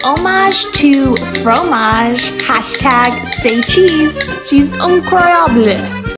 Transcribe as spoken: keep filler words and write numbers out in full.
homage to fromage. Hashtag say cheese. She's incroyable.